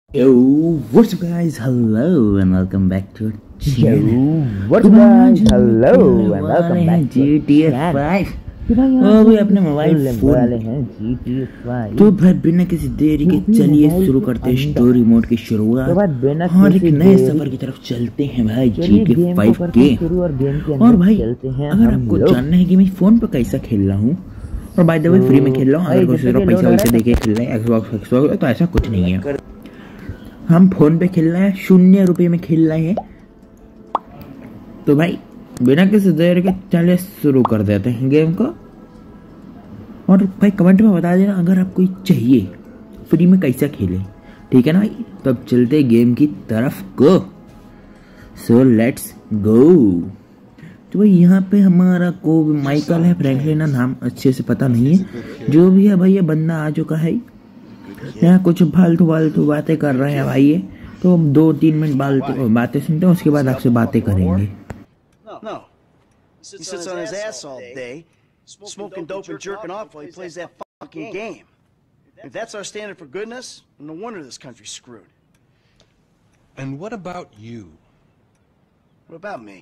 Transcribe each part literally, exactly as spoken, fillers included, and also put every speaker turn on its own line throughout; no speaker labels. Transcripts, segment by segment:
Yo, what's up guys? Hello and welcome back to
Yo, what's up guys? Hello and welcome back to
G T A five। ओ भाई अपने mobile phone
वाले हैं G T A five.
तो भाई बिना किसी देरी के चलिए शुरू करते हैं स्टोरी मोड की शुरुआत और एक नए सफर की तरफ चलते हैं भाई G T A फाइव के। और भाई अगर आपको जानना है कि मैं फोन पर कैसा खेल रहा हूँ और बाय द वे फ्री में खेल रहा हूँ, अगर कोई पैसा वैसे देके खेल रहे हैं एक्सबॉक्स एक्सबॉक्स तो ऐसा कुछ नहीं है। हम फोन पे खेल रहे हैं, शून्य रुपये में खेल रहे हैं। तो भाई बिना किसी देर के चलिए शुरू कर देते हैं गेम को। और भाई कमेंट में बता देना अगर आपको चाहिए फ्री में कैसा खेले, ठीक है ना भाई। तो अब चलते गेम की तरफ को। So let's go. तो भाई यहाँ पे हमारा को माइकल है, फ्रैंकलिन नाम अच्छे से पता नहीं है, जो भी है भाई ये बंदा आ चुका है। यहाँ कुछ फालतू फालतू बातें कर रहे हैं भाई ये, तो दो तीन मिनट बातें सुनते हैं, उसके बाद आपसे बातें करेंगे।
No. He sits on his ass all day, smoking dope and jerking off while he plays that fucking game. If that's our standard for goodness, no wonder this country's screwed.
And what about you?
What about me?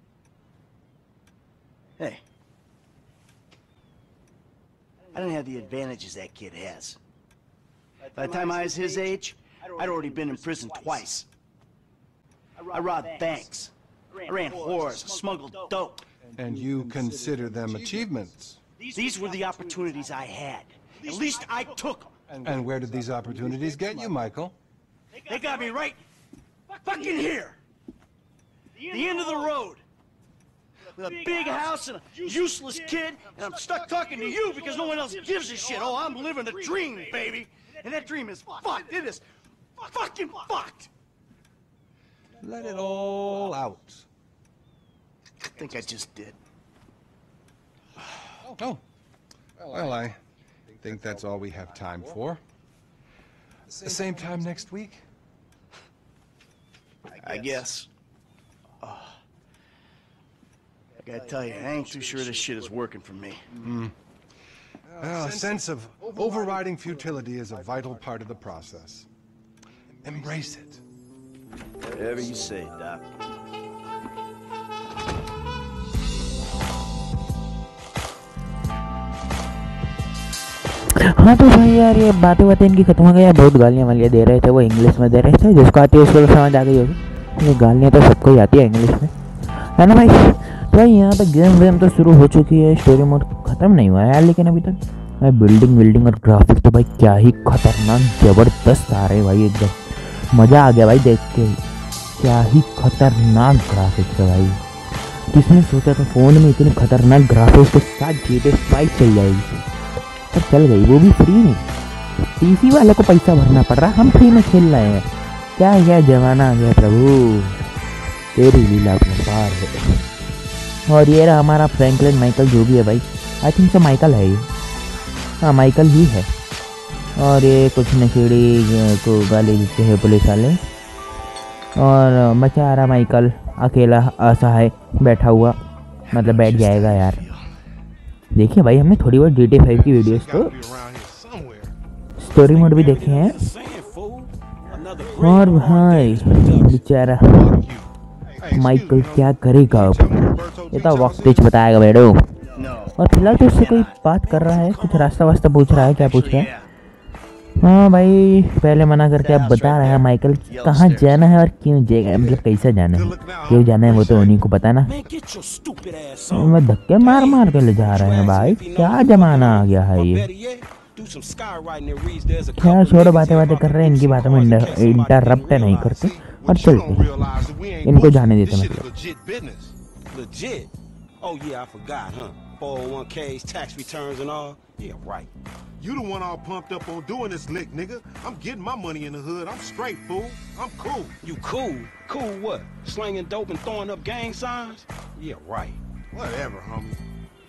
Hey. I don't have the advantages that kid has. By the time I was his age, I'd already been in prison twice. I robbed banks. I ran whores, smuggled dope.
And you consider them achievements?
These were the opportunities I had. At least I took them.
And where did these opportunities get you, Michael?
They got me right fucking here. The end of the road. With a big house and a useless kid, and I'm stuck talking to you because no one else gives a shit. Oh, I'm living the dream, baby. And that dream is fucked. It is fucking fucked.
Let it all out.
I think I just did.
Oh. Well, I think that's all we have time for. The same time next week?
I guess. Oh. I gotta tell you, I ain't too sure this shit is working for me.
Mm. Well, a sense of overriding futility is a vital part of the process. Embrace it.
Whatever you say, Doc.
हाँ तो भाई यार ये बातें बातें इनकी खत्म हो गई यार। बहुत गालियाँ वालियाँ दे रहे थे, वो इंग्लिश में दे रहे थे, जिसको आती है उसको तो समझ आ गई होगी। ये गालियाँ तो सबको ही आती है इंग्लिश में, है ना भाई। तो भाई यहाँ पे गेम वेम तो शुरू हो चुकी है, स्टोरी मोड ख़त्म नहीं हुआ है यार लेकिन अभी तक। भाई बिल्डिंग विल्डिंग और ग्राफिक तो भाई क्या ही खतरनाक ज़बरदस्त आ रहे भाई, एकदम मज़ा आ गया भाई देख के। क्या ही खतरनाक ग्राफिक्स है भाई, किसने सोचा था फ़ोन में इतने खतरनाक ग्राफिक्स के साथ जी टी ए फाइव चल जाएगी। पर चल गई, वो भी फ्री में। पीसी वाले को पैसा भरना पड़ रहा, हम फ्री में खेल रहे हैं। क्या क्या ज़माना आ गया प्रभु, तेरी लीला अपने पार है। और ये रहा हमारा फ्रैंकलिन माइकल जो भी है भाई, आई थिंक सो माइकल है ये, हाँ माइकल ही है। और ये कुछ नशेड़ी को गाली देते हैं पुलिस वाले, और बेचारा माइकल अकेला असहाय बैठा हुआ, मतलब बैठ जाएगा यार। देखिए भाई हमने थोड़ी बहुत जी टी ए फाइव की वीडियोस तो स्टोरी मोड भी देखे हैं। और भाई बेचारा माइकल क्या करेगा अब, ये तो वक्त कुछ बताएगा बेटो। और फिलहाल तो उससे कोई बात कर रहा है, कुछ रास्ता वास्ता पूछ रहा है, क्या पूछ रहा है। हाँ भाई पहले मना करके अब बता रहा है माइकल कहाँ जाना है और क्यों जाएगा, मतलब कैसा जाना है, क्यों जाना है वो तो उन्हीं को पता ना। मैं धक्के मार मार के ले जा रहे हैं भाई, क्या जमाना आ गया है ये। खैर छोड़ो, बातें बातें कर रहे हैं, इनकी बातों में इंटरप्ट नहीं करते और चलते हैं, इनको जाने देते मतलब।
Oh yeah, I forgot, huh? four oh one K's, tax returns and all. Yeah, right.
You the one all pumped up on doing this lick, nigga. I'm getting my money in the hood. I'm straight, fool. I'm cool.
You cool? Cool what? Slinging dope and throwing up gang signs? Yeah, right.
Whatever, homie.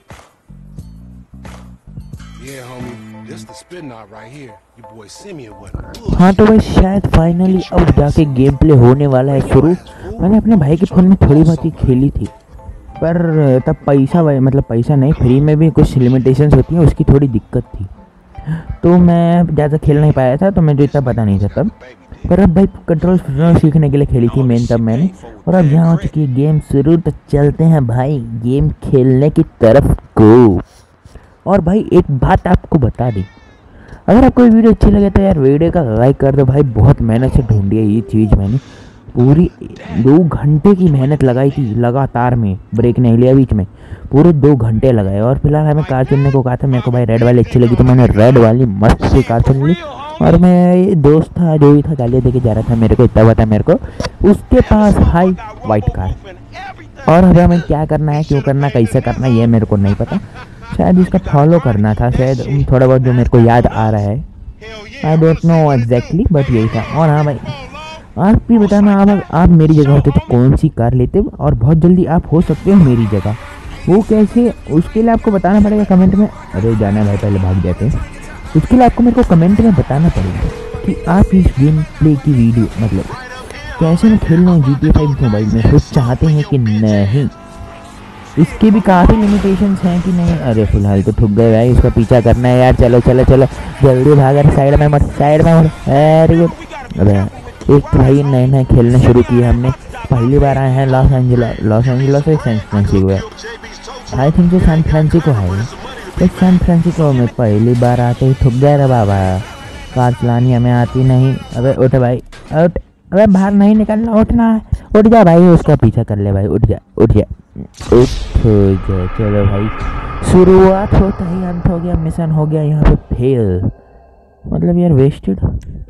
Yeah, homie. This the spin knot right here. Your boy Simeon wasn't.
हाँ तो भाई शायद finally अब जाके game play होने वाला है शुरू। मैंने अपने भाई के फ़ोन में थोड़ी बहुत ही खेली थी, पर तब पैसा मतलब पैसा नहीं, फ्री में भी कुछ लिमिटेशंस होती हैं, उसकी थोड़ी दिक्कत थी। तो मैं ज़्यादा खेल नहीं पाया था, तो मुझे इतना पता नहीं था तब। पर अब भाई कंट्रोल सीखने के लिए खेली थी मेन तब मैंने, और अब यहाँ हो चुकी है गेम शुरू। तो चलते हैं भाई गेम खेलने की तरफ को। और भाई एक बात आपको बता दी, अगर आपको ये वीडियो अच्छी लगे तो यार वीडियो का लाइक कर दो भाई। बहुत मेहनत से ढूंढी है ये चीज़ मैंने, पूरी दो घंटे की मेहनत लगाई थी लगातार में, ब्रेक नहीं लिया बीच में, पूरे दो घंटे लगाए। और फिलहाल हमें कार चुनने को कहा था, मेरे को भाई रेड वाली अच्छी लगी तो मैंने रेड वाली मस्त सी कार चुन ली। और मैं दोस्त था जो भी था गालियाँ देके जा रहा था मेरे को, इतना पता मेरे को, उसके पास हाई वाइट कार। और अब हमें क्या करना है, क्यों करना, कैसे करना, ये मेरे को नहीं पता। शायद इसका फॉलो करना था शायद, थोड़ा बहुत जो मेरे को याद आ रहा है, I don't know exactly, but यही था। और हाँ भाई आप भी बताना, आप आप मेरी जगह होते तो कौन सी कार लेते, और बहुत जल्दी आप हो सकते हो मेरी जगह। वो कैसे, उसके लिए आपको बताना पड़ेगा कमेंट में। अरे जाना भाई पहले भाग जाते हैं। उसके लिए आपको मेरे को कमेंट में बताना पड़ेगा कि आप इस गेम प्ले की वीडियो मतलब कैसे मैं खेल रहा हूँ G T A five mobile में, कुछ चाहते हैं कि नहीं। इसके भी काफ़ी लिमिटेशंस हैं कि नहीं। अरे फिलहाल तो ठुक गए भाई, इसका पीछा करना है यार। चलो चलो चलो जल्दी भाग, साइड में मत, साइड में मत। Very good. अरे एक तो भाई नए नए खेलने शुरू किए हमने, पहली बार आए हैं लॉस एंजलस लॉस एंजलस से सैन फ्रांसिस्को है, आई थिंक जो सैन फ्रांसिस्को है। एक सैन फ्रांसिस्को में पहली बार आते ही ठुक गए रे बाबा, कार चलानी हमें आती नहीं। अबे उठ भाई उठ, अबे बाहर नहीं निकलना, उठना है, उठ जा भाई, उसका पीछा कर ले भाई, उठ जा उठ जा उठ जा। चलो भाई शुरुआत होता ही अंत हो गया, मिशन हो गया यहाँ पे फेल, मतलब यार वेस्टेड,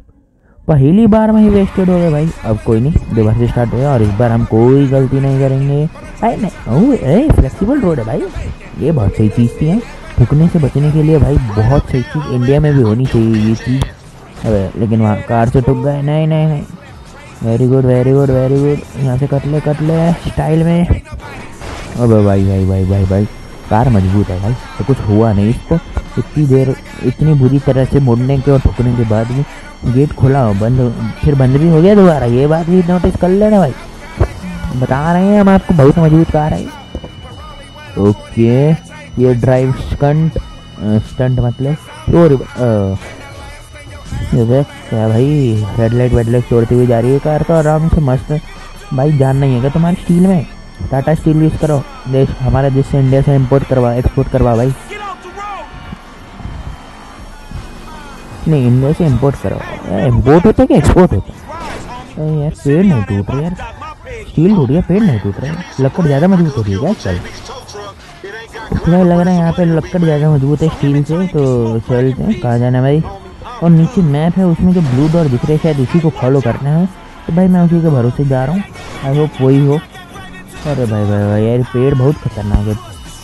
पहली बार में ही वेस्टेड हो गए भाई। अब कोई नहीं, दोबारा से स्टार्ट हो गया, और इस बार हम कोई गलती नहीं करेंगे। अरे नहीं, ए फ्लेक्सिबल रोड है भाई, ये बहुत सही चीज़ थी है, ठुकने से बचने के लिए भाई, बहुत सही चीज़, इंडिया में भी होनी चाहिए ये चीज़। अरे लेकिन वहाँ कार से ठुक गए, नहीं नहीं नहीं। Very good very good very good, यहाँ से कट ले कट ले स्टाइल में। अबे भाई भाई भाई भाई भाई कार मजबूत है भाई, तो कुछ हुआ नहीं इसको। इतनी देर इतनी बुरी तरह से मुड़ने के और ठुकने के बाद भी गेट खुला हो, बंद फिर बंद भी हो गया दोबारा, ये बात भी नोटिस कर लेना भाई, बता रहे हैं हम आपको, बहुत मजबूत कार है। ओके ये ड्राइव स्टंट स्टंट मतलब और ये क्या भाई, रेड लाइट वेड लाइट तोड़ती हुई जा रही है कार, तो आराम से मस्त भाई। जान नहीं है क्या तुम्हारी स्टील में, टाटा स्टील यूज़ करो, देश हमारे देश से इंडिया से इंपोर्ट करवा एक्सपोर्ट करवा भाई, नहीं इंडिया से इंपोर्ट करो। इंपोर्ट होता है कि एक्सपोर्ट होता है यार। पेड़ नहीं टूट रहे यार, स्टील टूट गया, पेड़ नहीं टूट रहे, लकड़ ज़्यादा मजबूत हो रही है क्या? चल मुझे लग रहा है यहाँ पे लकड़ ज़्यादा मजबूत है स्टील से, तो चलते हैं। कहाँ जाना है भाई? और नीचे मैप है, उसमें जो ब्लू डॉट दिख रहे हैं शायद उसी को फॉलो करना है, तो भाई मैं उसी के भरोसे जा रहा हूँ, आई होप वही हो। अरे भाई भाई भाई यार पेड़ बहुत खतरनाक है,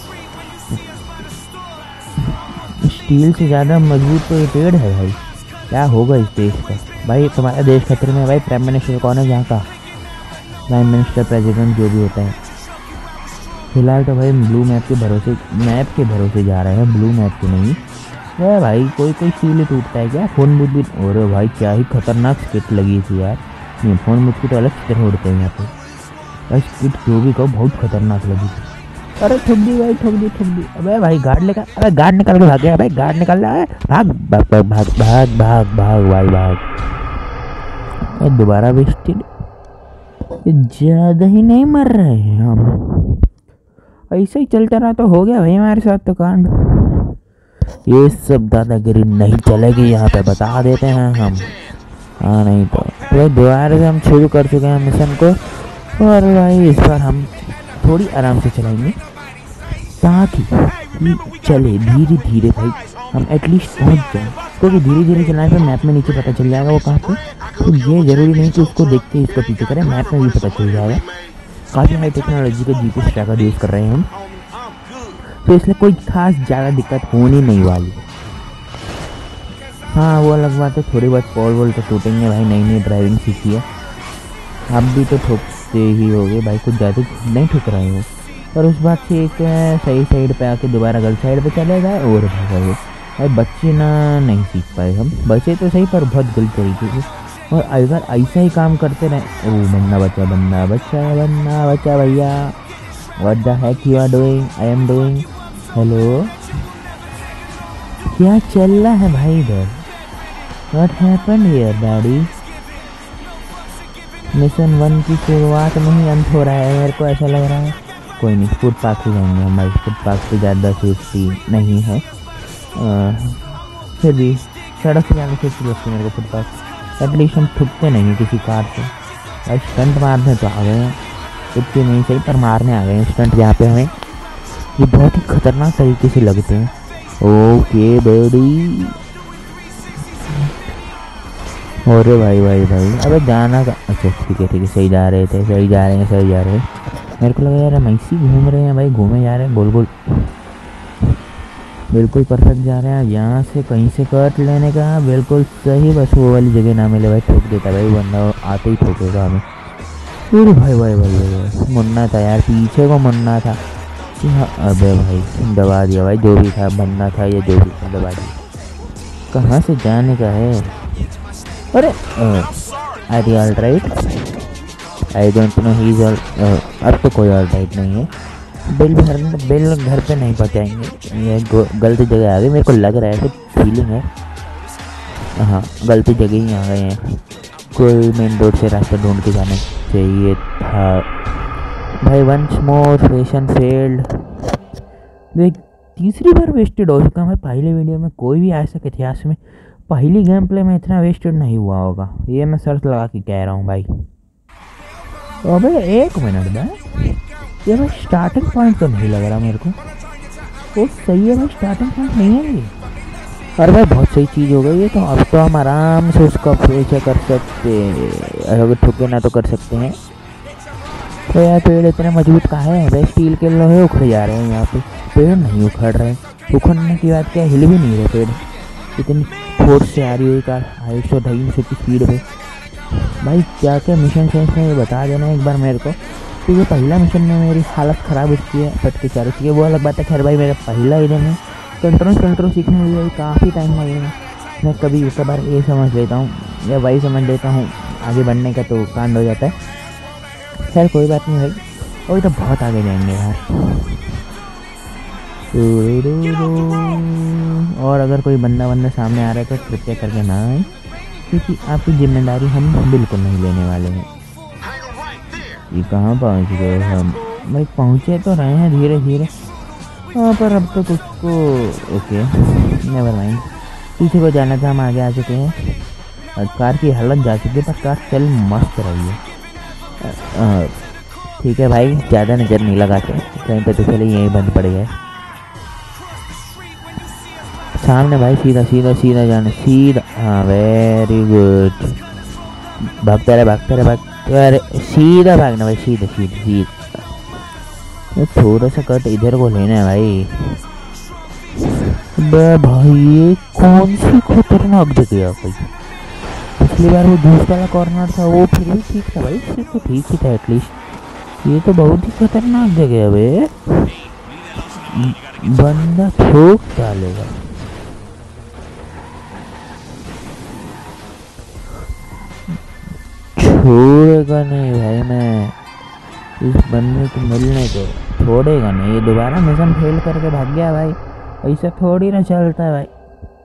स्टील से ज़्यादा मजबूत तो ये पेड़ है भाई। क्या होगा इस देश का भाई? तुम्हारा देश खतरे में भाई। प्राइम मिनिस्टर कौन है यहाँ का? प्राइम मिनिस्टर प्रेसिडेंट जो भी होता है। फिलहाल तो भाई ब्लू मैप के भरोसे मैप के भरोसे जा रहे हैं, ब्लू मैप के नहीं। अरे भाई कोई कोई स्टील ही टूटता है क्या? फोन बुथ भी, अरे भाई क्या ही खतरनाक स्किट लगी थी यार। नहीं फोन बुथ की तो अलग तरह उड़ते हैं यहाँ पे भाई, स्किट जो भी कहो बहुत खतरनाक लगी थी। अरे ठुक दी भाई, ठुक दी ठुक दी। अबे भाई गार्ड लेकर, अरे गार्ड निकल के भाग गया भाई, गार्ड निकल रहा है, भाग भाग भाग भाग भाग भाग भाग भाई भाग। दोबारा वेस्टेड, ज़्यादा ही नहीं मर रहे हैं हम, ऐसे ही चलता रहा तो हो गया भाई हमारे साथ तो कांड। ये सब दादागिरी नहीं चलेगी यहाँ पे, बता देते हैं हम। हाँ नहीं तो भाई दोबारा से हम शुरू कर चुके हैं मिशन को, और भाई इस बार हम थोड़ी आराम से चलाएंगे ताकि चले धीरे धीरे भाई, हम एटलीस्ट पहुंच जाएं, क्योंकि धीरे धीरे चलाने पर मैप में नीचे पता चल जाएगा वो कहाँ पे। तो ये ज़रूरी नहीं कि उसको देखते ही इसको पीछे करें, मैप में भी पता चल जाएगा। काफ़ी हाई टेक्नोलॉजी का G P S tracker use कर रहे हैं हम, तो इसलिए कोई खास ज़्यादा दिक्कत होनी नहीं वाली। हाँ वो अलग बात है, थोड़ी बहुत पोल वोल तो टूटेंगे भाई, नई नई ड्राइविंग सीखी है, आप भी तो ठोकते ही हो गए भाई, कुछ ज़्यादा नहीं ठुक रहे हो। और उस बात से एक सही साइड पे आके दोबारा गलत साइड पे चले गए, और भाई भाई बच्चे ना नहीं सीख पाए हम, बचे तो सही पर बहुत गलत तरीके से। और अगर ऐसा ही काम करते रहे, ओ बन्ना बच्चा बन्ना बच्चा बन्ना बच्चा भैया, what the heck you are doing, I am doing. Hello क्या चल रहा है भाई इधर? What happened here daddy? Mission one की शुरुआत में ही अंत हो रहा है, मेरे को ऐसा लग रहा है। कोई नहीं, फुटपाथ से जाएंगे हम भाई, फुटपाथ से ज़्यादा सेफ्टी नहीं है, आ, फिर भी सड़क से ज़्यादा सेफ्टी लगती है मेरे को फुटपाथ। एटलीस्ट हम ठुकते नहीं हैं किसी कार से। भाई स्टंट मारने तो आ गए हैं, इतने नहीं सही पर मारने आ गए हैं स्टंट, जहाँ पे हमें ये बहुत ही खतरनाक तरीके से लगते हैं। ओके बड़ी, अरे भाई भाई भाई अबे जाना का, अच्छा ठीक है ठीक है, सही जा रहे थे, सही जा रहे हैं सही जा रहे हैं। मेरे को लगा यार मैसी घूम रहे हैं भाई, घूमे जा रहे हैं गोल गोल, बिल्कुल परफेक्ट जा रहे हैं। यहाँ से कहीं से कट लेने का बिल्कुल सही, बस वो वाली जगह ना मिले भाई, ठोक देता भाई बंदा, आते ही ठोकेगा हमें। अरे भाई भाई भाई भाई मुन्ना था यार, पीछे को मुन्ना था। हाँ अबे भाई दबा दिया भाई, जो भी था बनना था या जो भी था दबा दिया। कहाँ से जाने का है? अरे are you all right? I don't know he is all, अब तो कोई ऑल राइट नहीं है। बिल घर बिल घर पे नहीं पहुँचाएंगे, ये गलत जगह आ गई, मेरे को लग रहा है, ऐसे फीलिंग है। हाँ गलती जगह ही आ गए हैं, कोई मेन रोड से रास्ता ढूंढ के जाना चाहिए था भाई। वंस मोर मिशन फेल्ड, देख तीसरी बार वेस्टेड हो चुका है। पहले वीडियो में कोई भी आज तक इतिहास में पहली गेम प्ले में इतना वेस्टेड नहीं हुआ होगा, ये मैं सर्च लगा के कह रहा हूँ भाई। अबे एक मिनट में ये भाई स्टार्टिंग पॉइंट तो नहीं लग रहा मेरे को, वो सही है भाई, स्टार्टिंग पॉइंट नहीं है ये। अरे भाई बहुत सही चीज़ हो गई है, तो अब तो हम आराम से उसका पीछा कर सकते, अगर ठुके ना तो कर सकते हैं। तो यार पेड़ इतने मजबूत कहाँ है भाई, स्टील के लोहे उखड़ जा रहे हैं यहाँ पे, पेड़ नहीं उखड़ रहे। उखड़ने की बात क्या, हिल भी नहीं रहे पेड़, इतनी फोर्स से आ रही है कार, एक सौ ढाई सौ की स्पीड पे। भाई क्या क्या मिशन है इसमें ये बता देना एक बार मेरे को, क्योंकि तो पहला मिशन में मेरी हालत ख़राब होती है, पटके चारों चीज़ें, वो अलग बात है। खैर भाई मेरा पहला ही दिन है, कंट्रोल कंट्रोल सीखने में भी काफ़ी टाइम लगेगा। मैं कभी कभार ये समझ लेता हूँ या वही समझ लेता हूँ, आगे बढ़ने का तो कांड हो जाता है। खैर कोई बात नहीं भाई, और तो बहुत आगे जाएंगे यार। और अगर कोई बंदा बंदा सामने आ रहा है तो कृपया करके ना आए, क्योंकि आपकी जिम्मेदारी हम बिल्कुल नहीं लेने वाले हैं। ये कहाँ पहुँच गए हम भाई? पहुँचे तो रहे हैं धीरे धीरे, हाँ पर अब तक उसको ओके नेवर माइंड, पीछे को जाना था, हम आगे आ चुके हैं। कार की हालत जा चुकी है पर कार चल मस्त रही है। ठीक है भाई, ज़्यादा नज़र नहीं लगाते, कहीं पे तो चले यहीं बंद पड़ गए। सामने भाई सीधा सीधा सीधा जाना, सीधा, हाँ वेरी गुड, भागते रहे भागते रहे भागते रहे, सीधा भागना भाई, सीधा सीधा सीधा। ये थोड़ा सा कट इधर को लेना है भाई। बे भाई ये कौन सी खतरनाक जगह भाई, पिछली बार वो दूसरा वाला कॉर्नर था वो फिर भी ठीक था भाई, सिर्फ तो ठीक ही था एटलीस्ट, ये तो बहुत ही खतरनाक जगह है बे, बंदा ठोक डालेगा। छोड़ेगा नहीं भाई, मैं इस बंदे को मिलने को छोड़ेगा नहीं। ये दोबारा मिशन फेल करके भाग गया भाई, ऐसा थोड़ी ना चलता है भाई।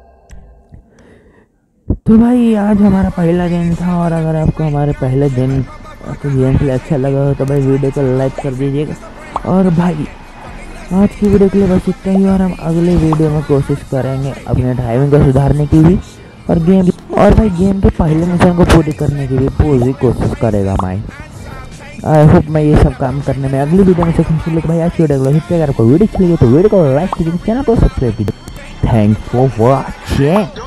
तो भाई आज हमारा पहला दिन था, और अगर आपको हमारे पहले दिन तो गेम प्ले अच्छा लगा हो तो भाई वीडियो को लाइक कर दीजिएगा। और भाई आज की वीडियो के लिए बस इतना ही, और हम अगले वीडियो में कोशिश करेंगे अपने ड्राइविंग को सुधारने की भी, और गेम और भाई गेम के पहले मिशन को पूरी करने की भी पूरी कोशिश करेगा भाई। आई होप मैं ये सब काम करने में अगली वीडियो में सक्सेसफुल। भाई आज की वीडियो अगर आपको वीडियो अच्छी लगी तो वीडियो को लाइक कीजिए, चैनल को सब्सक्राइब कीजिए। Thanks for watching.